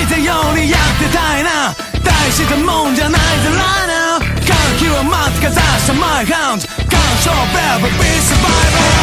たようにやってたいな。大したもんじゃないぜライナー。歓喜を待つかざしたマイハンド。Can't show baby be survivor